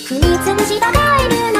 踏みつぶしたカエル